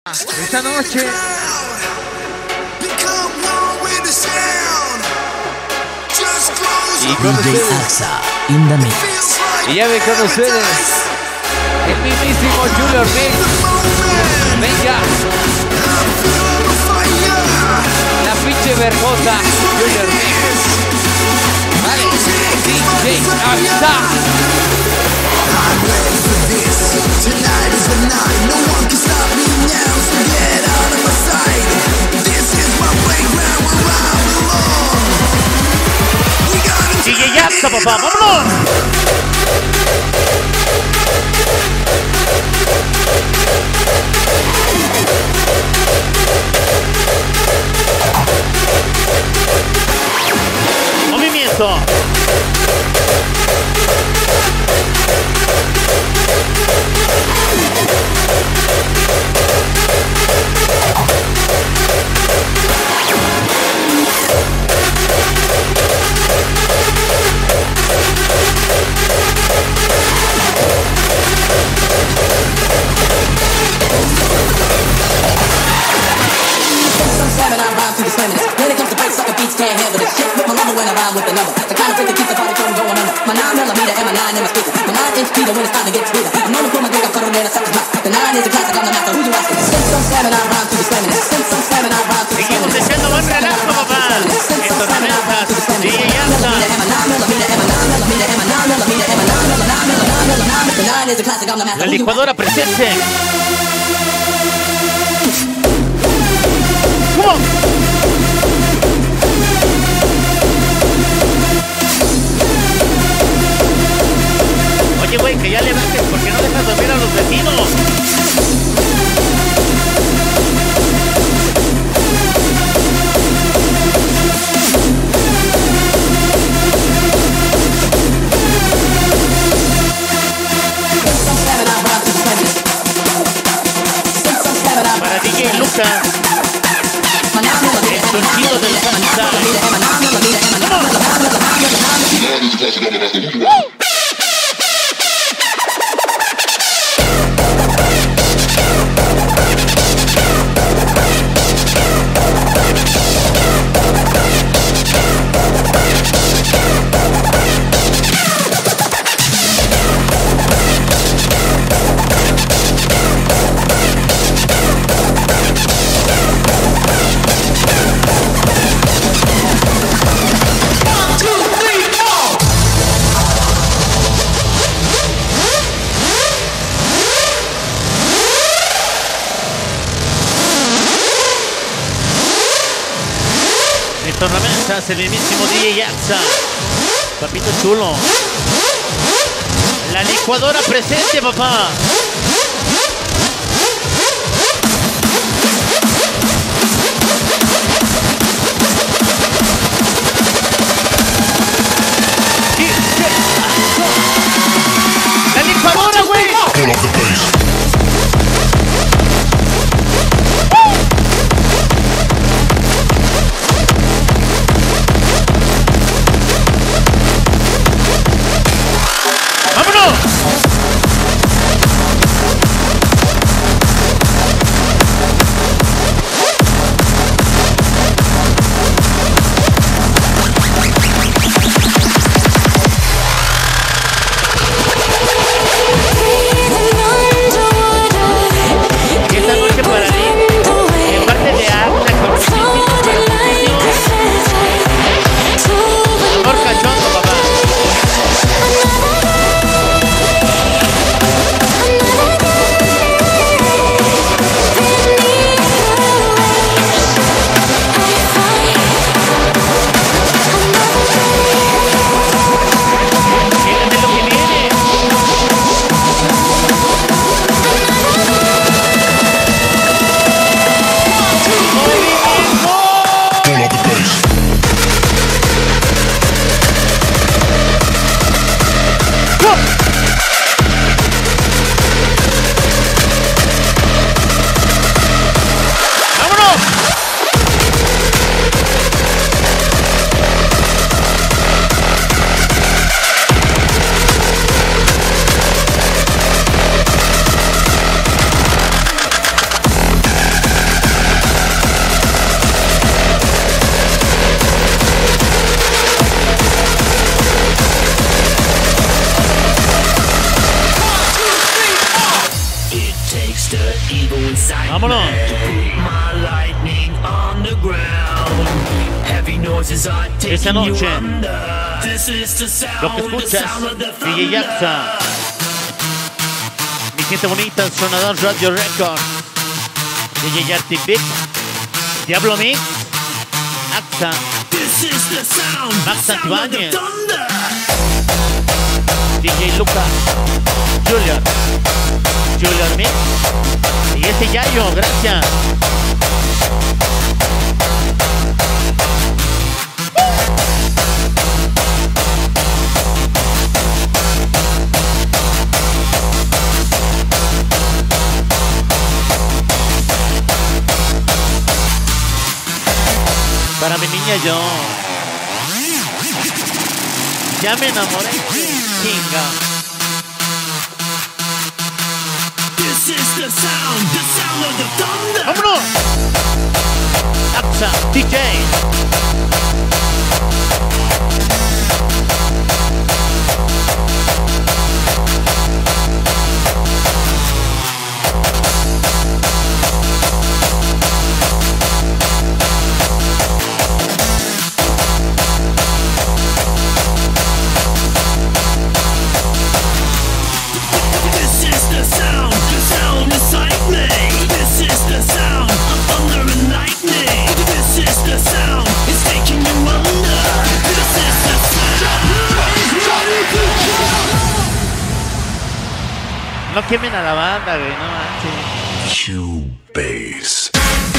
esta noche. Y con DJ ustedes, Axa in the mix. y ya ven con ustedes, el mismísimo Junior Mix. Venga, la pinche vergota Junior Mix. Vale, DJ Axa. Tonight is the night, no one can stop me now, so get out of my sight. This is my playground where I belong. We gotta DJ Axa, papá, vámonos. Movimiento. When it comes to breaks, sucker beats can't handle this shit. With my number when I rhyme with the number. The kind of freak that keeps the party from going under. My 9mm and my 9 in my speaker. My 9-inch Peter when it's time to get sweeter. I'm known to put my dick up, put it in a sucker's mouth. The 9 is a classic, I'm the master. Who you asking? Since I'm slamming, I rhyme to the slamming. Since I'm slamming, I rhyme to the slamming. Seguimos echando buen relajo, papá. Esto reventas. DJ Axa. La licuadora presente. ¡Come on! Oye, güey, que ya le bajes porque no dejas dormir a los vecinos. Para DJ Luca, el sonido del Kansai. Tormentas, el mismísimo DJ Axa, papito chulo. La licuadora presente, papá. La licuadora, güey. Vámonos. Esta noche, lo que escuchas, DJ Yaxa. Mi gente bonita, Sonador Radio Records. DJ Yarty Big, Diablo Mix, Axa, Max Santibáñez, DJ Luca, Julian Mix y este Yayo, gracias. Para mi niña yo ya me enamoré, chinga. ¡Vámonos! Axa, DJ. No quemen a la banda, güey, no manches. Cubase.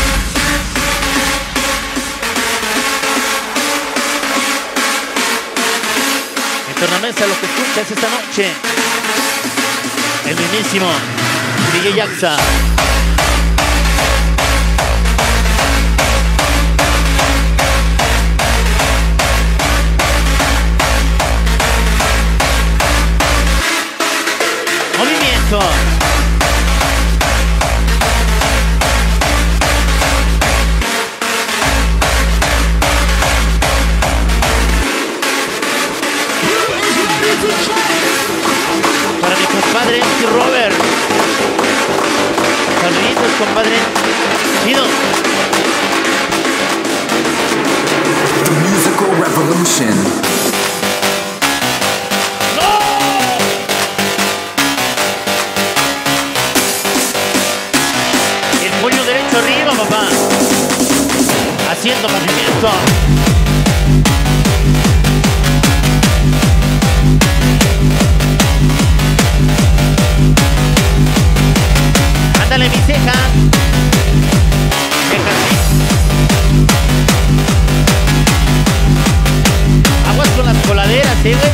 En tornamesa lo que escuchas esta noche, el mismísimo DJ Yaxa. Movimiento. Para mi compadre Robert. Saluditos, compadre. Chido. The musical revolution. Puño derecho arriba, papá. Haciendo movimiento. Ándale, mi ceja. Ceja, sí. Aguas con las coladeras, ¿sí, güey?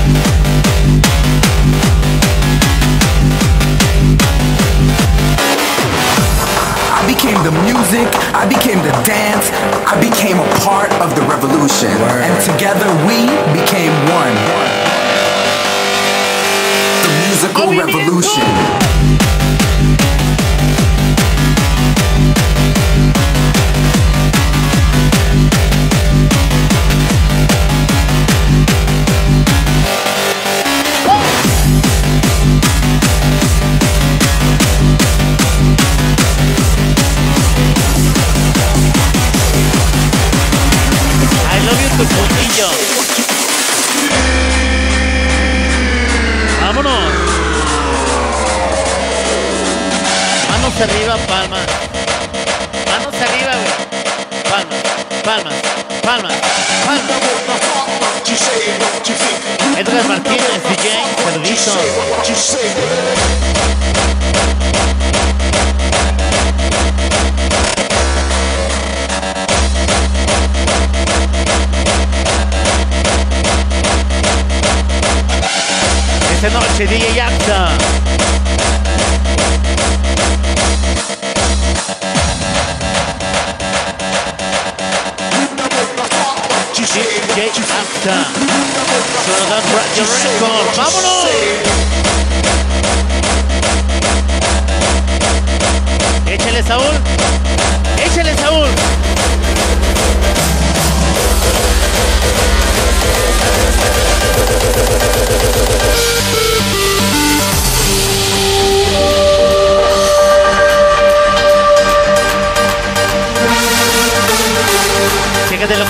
I became the music, I became the dance, I became a part of the revolution. And together we became one. The musical revolution. Tu puntillo. Vámonos. Manos arriba, palmas. Manos arriba, güey. Palmas, palmas, palmas, palmas. Edgar Martínez, DJ, saluditos. Esta noche DJ Yaxa. DJ Yaxa. Sonador Radio Records. ¡Vámonos! Échale, Saúl. Échale, Saúl.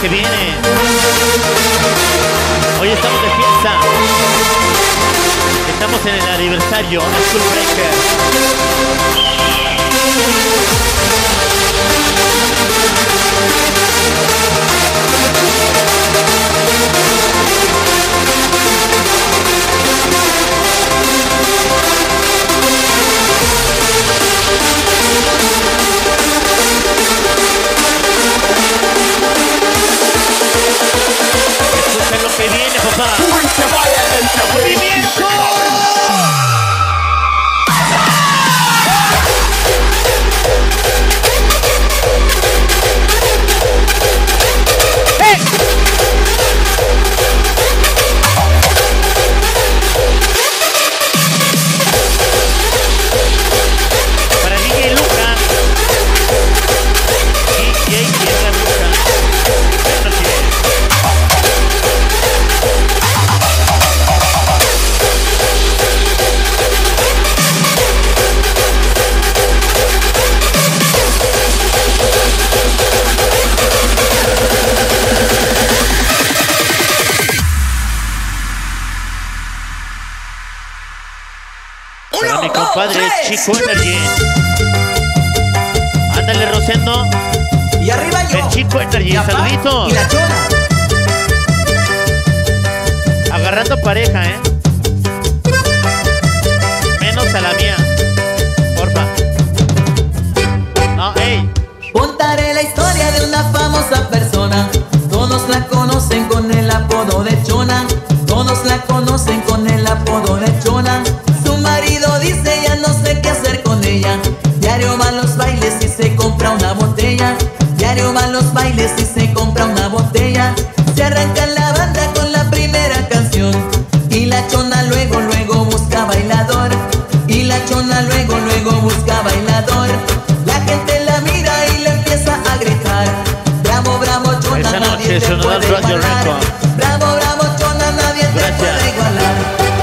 que viene. Hoy estamos de fiesta. Estamos en el aniversario de Soul Breaker. Escucha lo que viene, papá. ¡Movimiento! Para DJ Luca. DJ Tierra Luca. Buenos días. Para mi compadre Chico Energy. Ándale, Rosendo. Y arriba yo. El Chico Energy. La Pa Saluditos. y la Chona. Agarrando pareja, menos a la mía. Porfa. No, ey. Contaré la historia de una famosa persona. Todos la conocen con el apodo de Chona. Todos la conocen con el apodo de Chona. Su marido dice ya no sé qué hacer con ella. Diario va a los bailes y se compra una botella. Diario va a los bailes y se compra una botella. Se arranca la banda con la primera canción. Y la Chona luego busca bailador. Y la Chona luego busca bailador. La gente la mira y le empieza a gritar. Bravo, bravo, Chona, Esa nadie noche te sonó puede el Radio igualar. Record. Bravo, bravo, Chona, nadie te Gracias. puede igualar.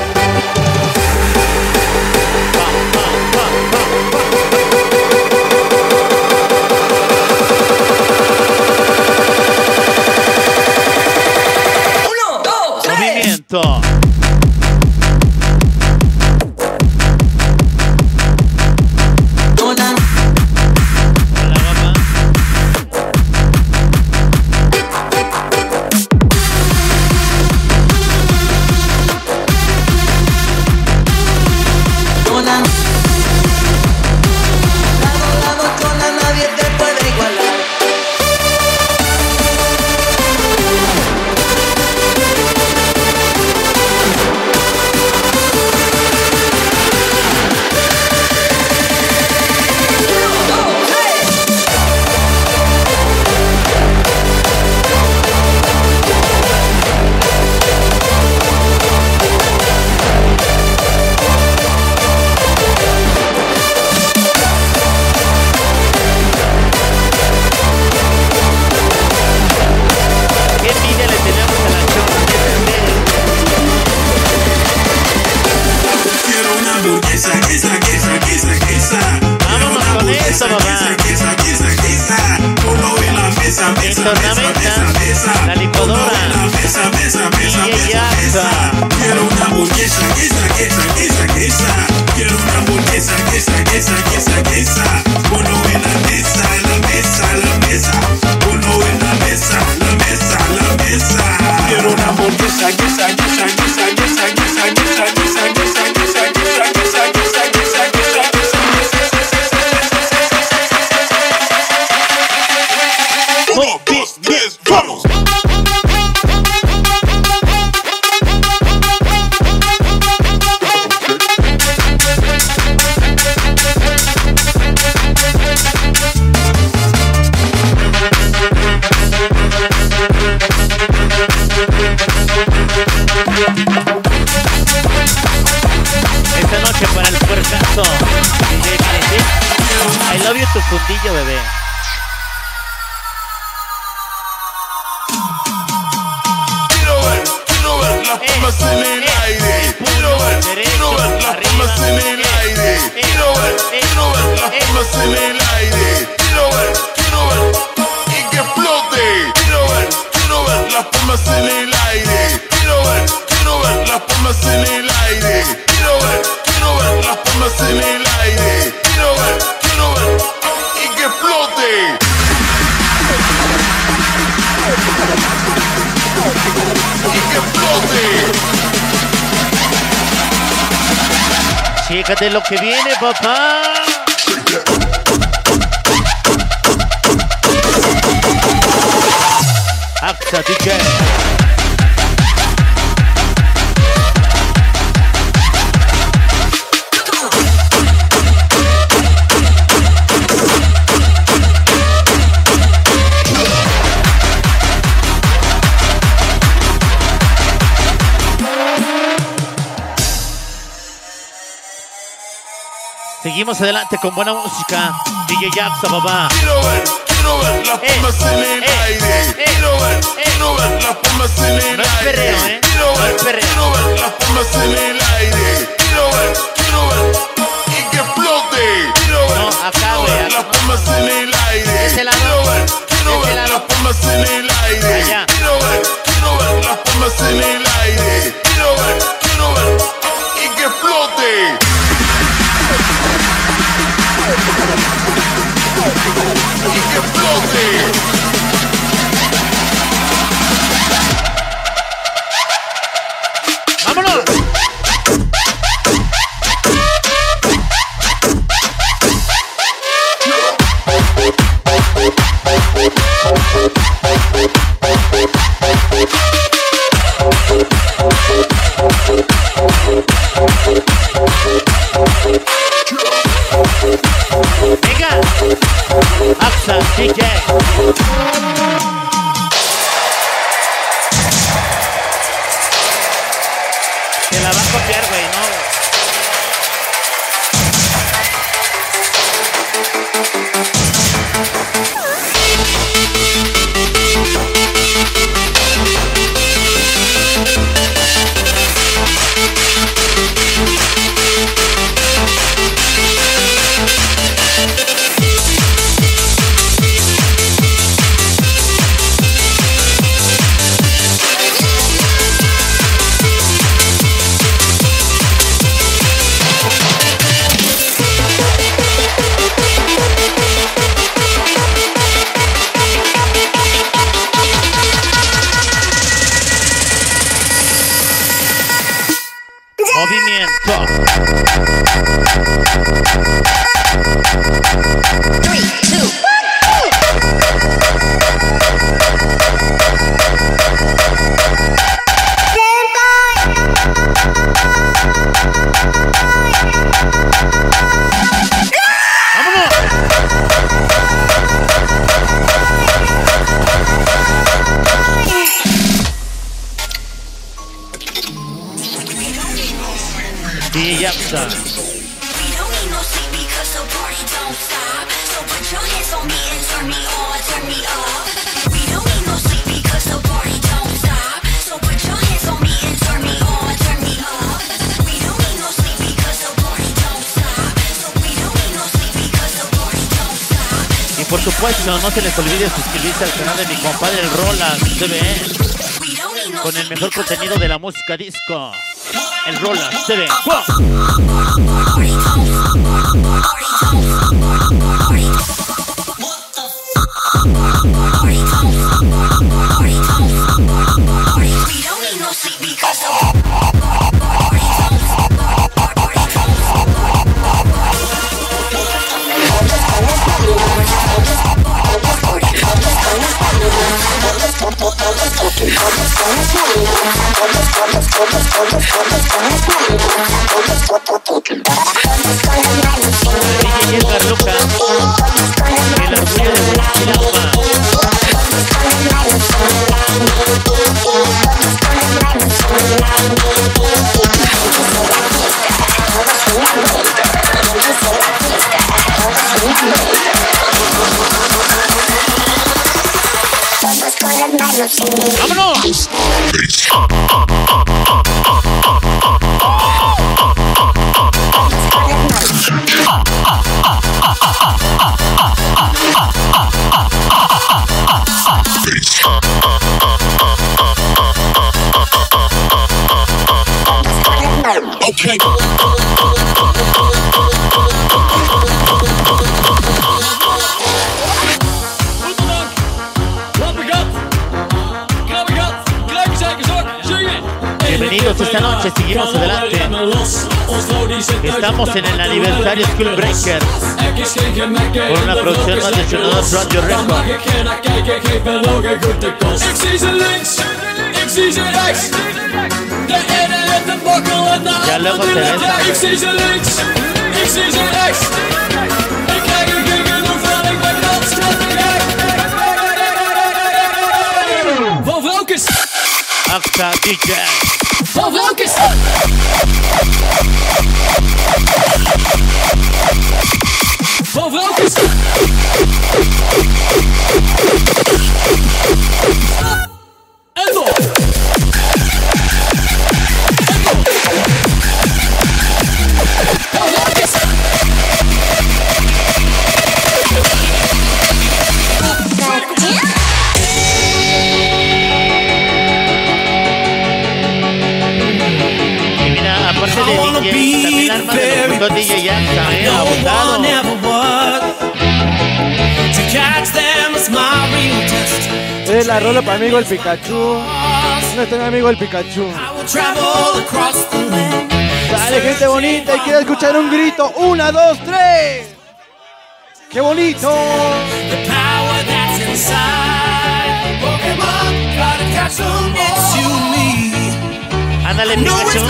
Uno, dos, tres. Movimiento. Chona, Hola, mamá. Chona. Bravo, bravo, Chona, nadie te puede igualar. Uno, dos, tres. ¿Qué envidia le tenemos a la Chona? Quiero una hamburguesa, Vámonos con eso, papá. Ponlo en la mesa, En tornamenta, la licuadora. DJ Yaxa. Quiero una hamburguesa, Quiero una hamburguesa, Ponlo en la mesa, Ponlo en la mesa, Quiero una hamburguesa, Vamos. Esta noche para el puercazo. DJ Crazy. I love you, tu fundillo, bebé. quiero ver las palmas en el aire. Quiero ver las palmas en el aire. Quiero ver las palmas en el aire. Quiero ver y que explote. Quiero ver las palmas en el aire. Quiero ver las palmas en el aire. Quiero ver las palmas en el aire. Quiero ver y que explote. Y que explote. Chécate lo que viene, papá. Axa DJ. Seguimos adelante con buena música. DJ Jaxa, papá. Quiero ver las palmas en el aire. Quiero ver las palmas en el No es aire. perreo, Quiero No es perreo. ver las palmas en el aire. Quiero ver y que explote. Quiero No, acá, güey, las palmas en el aire. De ese lado. Quiero De ese ver lado. las palmas en el aire. Allá. Quiero ver las palmas en el aire. Quiero ver y que explote. Y que explote. ¡Vámonos! Venga, Axa DJ. Te la va a copiar, güey, ¿no? Movimiento. 3, 2, DJ Jaxa. We don't need no sleep because the party don't stop. So put your hands on me and turn me on, turn me up. We don't need no sleep because the party don't stop. So put your hands on me and turn me on, turn me up. We don't need no sleep because the party don't stop. So we don't need no sleep because the party don't stop. Y por supuesto, no se les olvide suscribirse al canal de mi compadre el Roland TV, We don't need no con el sleep mejor because the contenido de la música disco. El Roland TV. party don't We don't need no sleep because the DJ Edgar Luca, el orgullo de Huichilapa. ¡Vámonos! noche, seguimos adelante. Estamos en el aniversario School Breaker con una producción más de Sonora Radio Record. Ya luego te ves. After DJ. Focus. Focus. Elbow. Aparte de DJ, también arma de locutor DJ Yanka, abusado. Es la rola para mi amigo el Pikachu. ¿Dónde está mi amigo el Pikachu? Dale, gente bonita, y quiero escuchar un grito. 1, 2, 3. ¡Qué bonito! Ándale, Pikachu.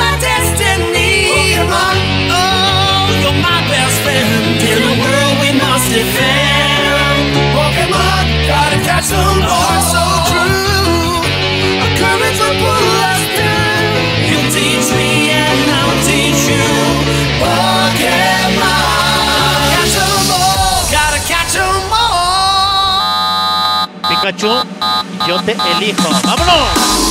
Pikachu, yo te elijo. ¡Vámonos!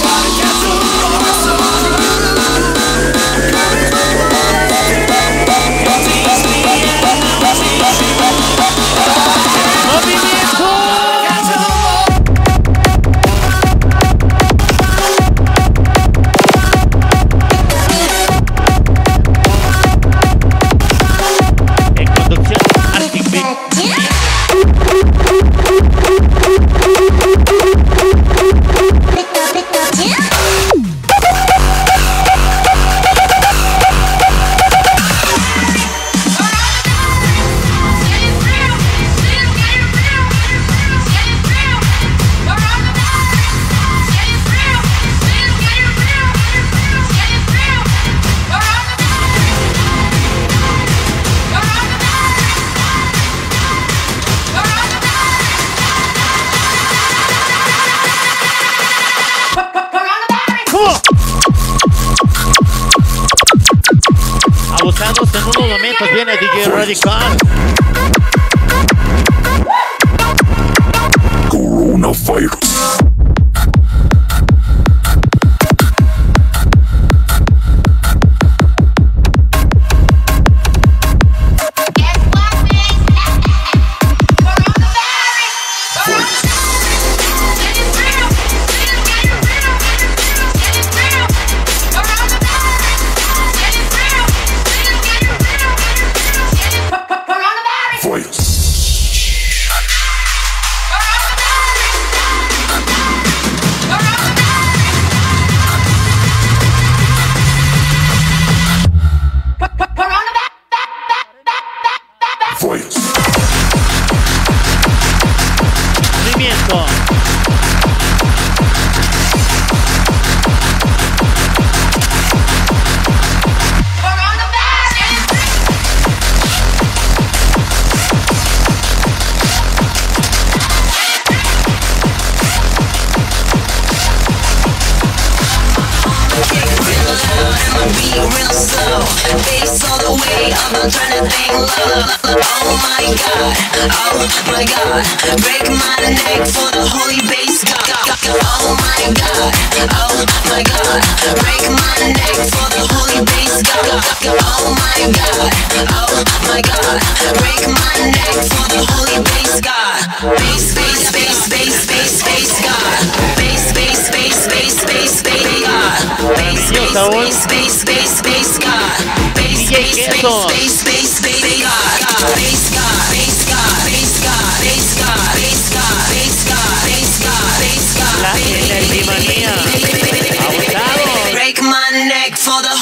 En conducción, Arctic Beat. Abusados en unos momentos viene DJ Radical. Coronavirus. Movimiento. Real slow, bass all the way up, I'm trying to think low. Oh my god, break my neck for the holy bass god. Oh my god, break my neck for the holy bass god. Oh my god, break my neck for the holy bass god. Bass, bass, bass, bass, bass, bass god. Bass, bass, bass, bass, bass, bass god. Bass, bass, bass, bass, bass, bass god. Bass, bass, bass, bass, bass, bass god. Bass god, bass god, bass god, bass god, bass god, bass god, bass god, bass god. La energía. Break my neck for the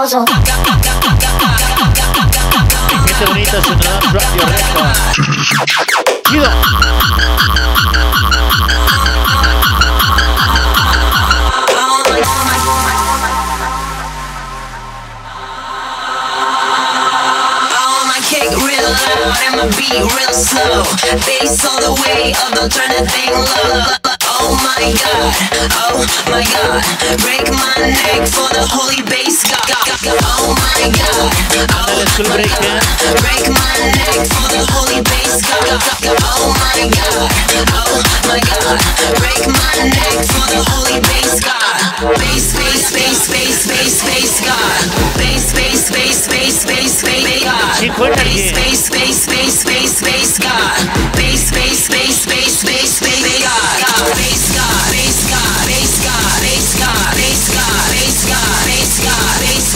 Mi gente bonita, Ciudad Radio Records. Chido. Kick real loud and my beat real slow. Bass all the way up, don't turn that thing low. Oh my god, oh my god. Break my neck for the holy bass god. Oh my god, oh my god. Break my neck for the holy bass god. Oh my god, oh my god. Break my neck for the holy bass god. Bass, bass, bass, bass, bass, bass god. Bass, bass, bass, bass, bass, bass god. Bass, bass, bass, bass, bass, bass god. Bass, bass, bass, bass, bass, bass god. Bass god, bass god, bass god, bass god, bass god, bass god, bass god, bass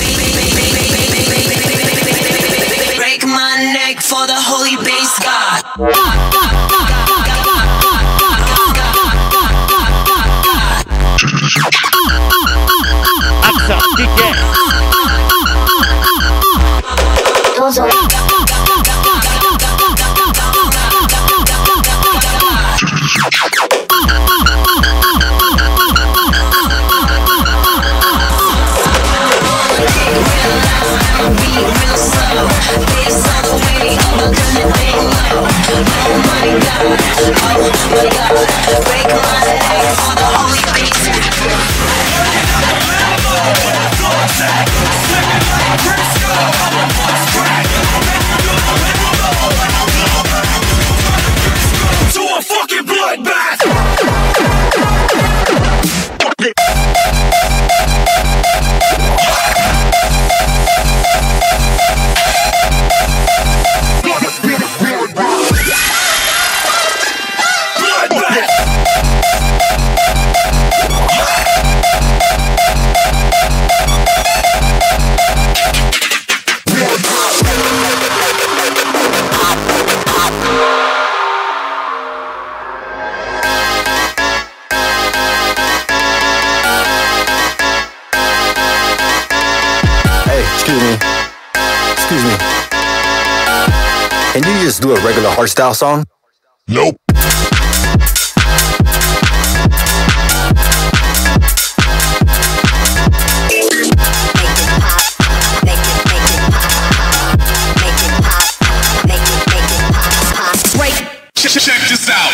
god. Break my neck for the holy bass god. Axa, DJ. Excuse me. Can you just do a regular hardstyle song? Nope. Check this out.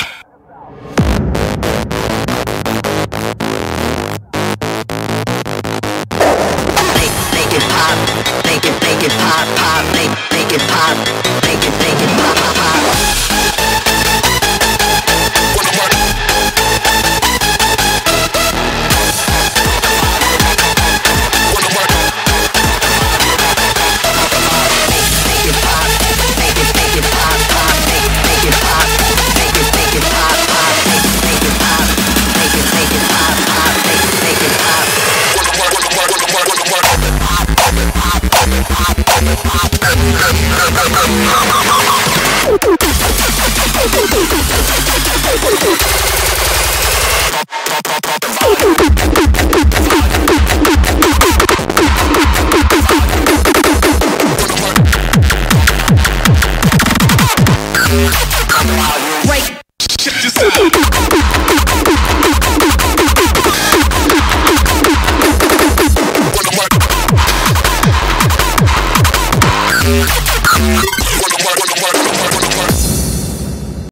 Make it pop, make it pop, pop, make it pop, make it pop, pop. Pop.